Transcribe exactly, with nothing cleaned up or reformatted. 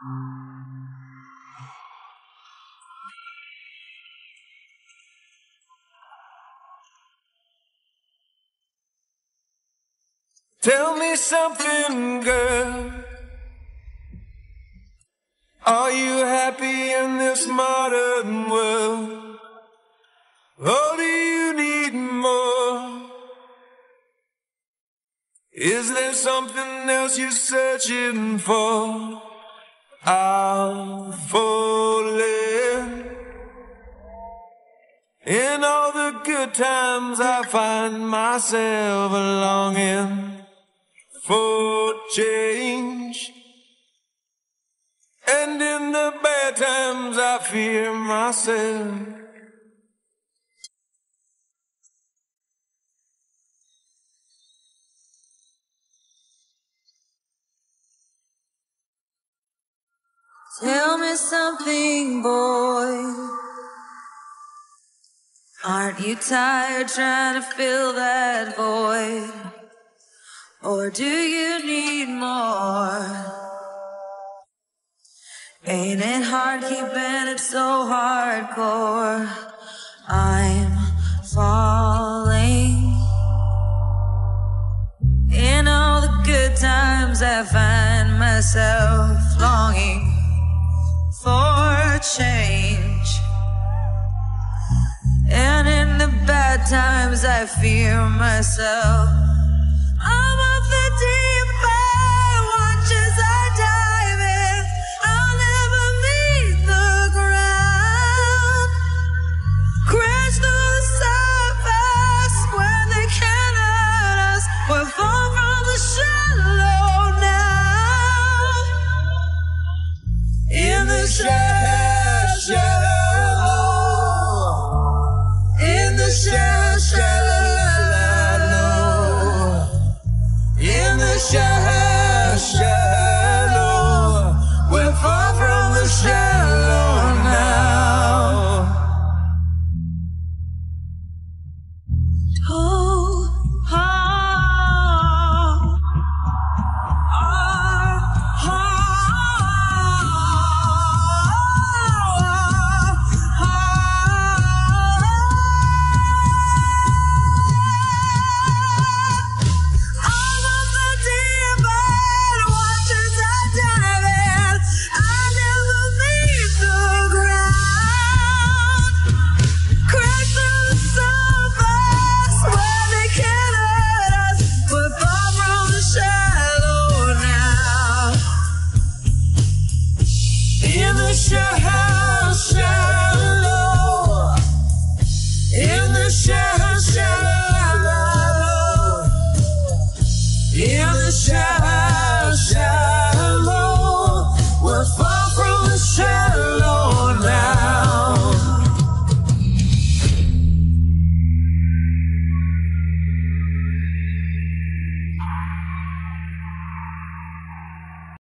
Tell me something, girl. Are you happy in this modern world? Or do you need more? Is there something else you're searching for? I'm falling. In all the good times I find myself longing for change, and in the bad times I fear myself. Tell me something, boy. Aren't you tired trying to fill that void? Or do you need more? Ain't it hard keeping it so hardcore? I'm falling. In all the good times I find myself longing for change, and in the bad times I fear myself. I'm of the deep end, watch as I dive in. I'll never meet the ground. Crash through the surface where they can't hurt us. We're far from the shallow now. In the shallow, shallow. In the shallow, shallow. Shallow, shallow, we're far from the shallow now. Oh, oh, oh, In the shallow.